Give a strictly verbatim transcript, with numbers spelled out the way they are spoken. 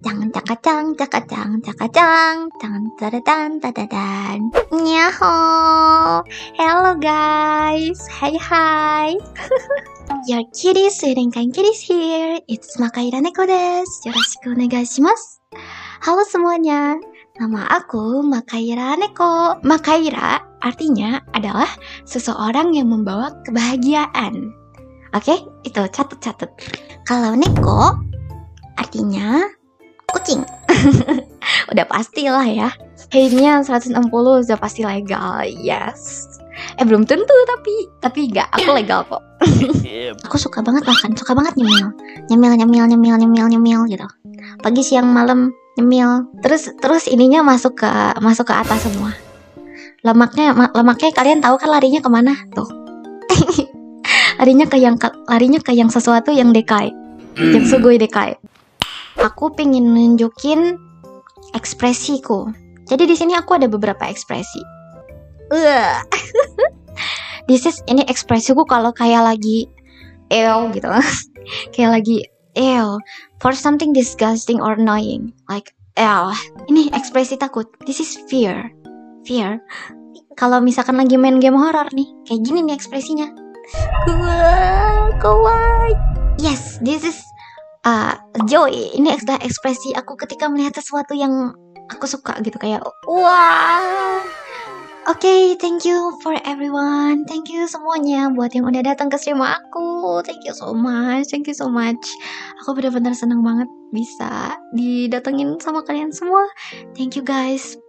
Cang cakacang cakacang cakacang cang tadadan tadadan. Nyaho. Hello guys. Hai hai. Your kitty sweet kind kitties here. It's Makaira Neko desu. Yoroshiku onegaishimasu. Halo semuanya. Nama aku Makaira Neko. Makaira artinya adalah seseorang yang membawa kebahagiaan. Oke, itu catat-catat. Kalau Neko artinya kucing. Udah pastilah ya. Heinya seratus enam puluh udah pasti legal. Yes. Eh belum tentu tapi tapi enggak, aku legal kok. Aku suka banget makan, suka banget nyemil. Nyemil nyemil nyemil nyemil nyemil gitu. Pagi siang malam nyemil. Terus terus ininya masuk ke masuk ke atas semua. Lemaknya lemaknya kalian tahu kan larinya kemana? Tuh. larinya ke yang larinya ke yang sesuatu yang dekai. Yang sugoi dekai. Aku pengen nunjukin ekspresiku. Jadi di sini aku ada beberapa ekspresi. Uh. This is ini ekspresiku kalau kayak lagi ew gitu. Kayak lagi ew for something disgusting or annoying. Like ew. Ini ekspresi takut. This is fear. Fear. Kalau misalkan lagi main game horror nih, kayak gini nih ekspresinya. Kawaii. Yes, this is Uh, joy. Ini adalah ekspresi aku ketika melihat sesuatu yang aku suka gitu, kayak wah. Oke, okay, thank you for everyone. Thank you semuanya buat yang udah datang ke stream aku. Thank you so much. Thank you so much. Aku benar-benar senang banget bisa didatengin sama kalian semua. Thank you guys.